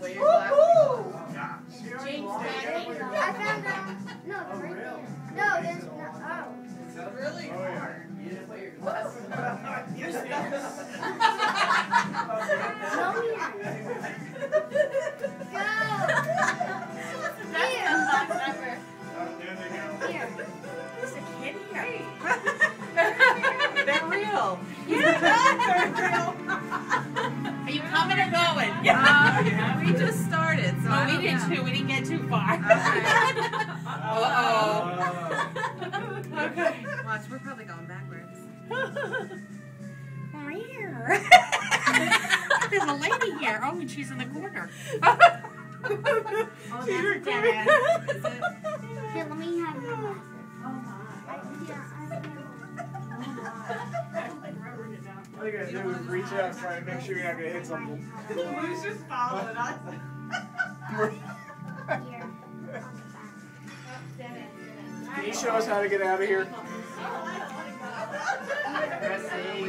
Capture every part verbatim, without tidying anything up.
Put your glasses on. James, I found out. No, Oh, right really? there. No, there's not. Oh. It's really Oh, yeah. hard. You didn't put your glasses on. No, here. Go. Here. Here. There's a kid here. They're real. Yeah, they're real. Are you coming or going? Uh, we just started, so Oh, I we don't did know. too. We didn't get too far. Uh-oh. Okay. Watch, we're probably going backwards. There's a lady here. Oh, and she's in the corner. Oh, that's a dead end. Here, let me have your glasses. Oh, my. I, yeah, I All you gotta do is reach out and try to make sure you're not gonna hit something. Lou's just following us. Here. Can you show us how to get out of here? Chrissy.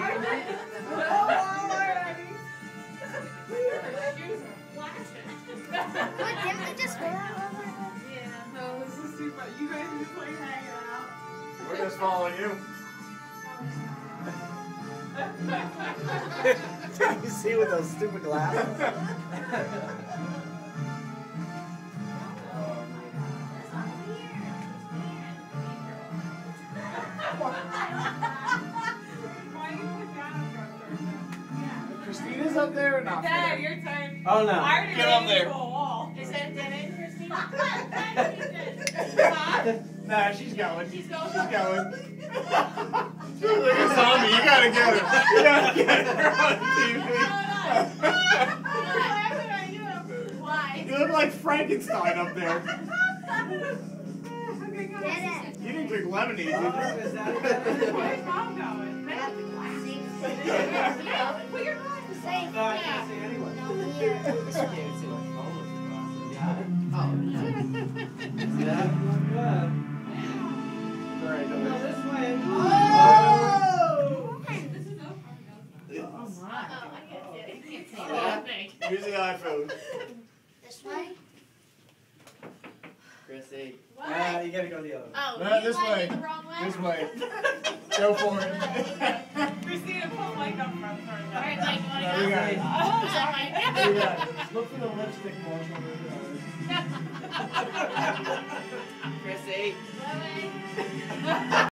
What, didn't we just go out over there? Yeah, no, this is too fun. You guys just like hanging out. We're just following you. You see with those stupid glasses? Christina's up there or not? Dad, your turn. Oh no. I already Get up made there. you a wall. Is that dead end, Christina? Nah, she's going. She's going. She's going. Look at Zombie. You gotta get her. You gotta get her on T V. Why? You look like Frankenstein up there. Dead end. You didn't drink lemonade, did you? Where's Mom going? Put your glasses Safe. No, I can't see anyone. No, here. This way. Oh, no. See that? Alright, go No, ahead. this way. Oh! Oh, my. I can't see anything. Use the iPhone. This way. Chrissy. Ah, you gotta go the other way. Oh, No, you this went way. the wrong way? This way. Go for it. Christina, put Mike up front for All right, Mike, you want No, to you go? got it. Oh, sorry. You got it. Look for the lipstick marshal. Chrissy. Bye-bye.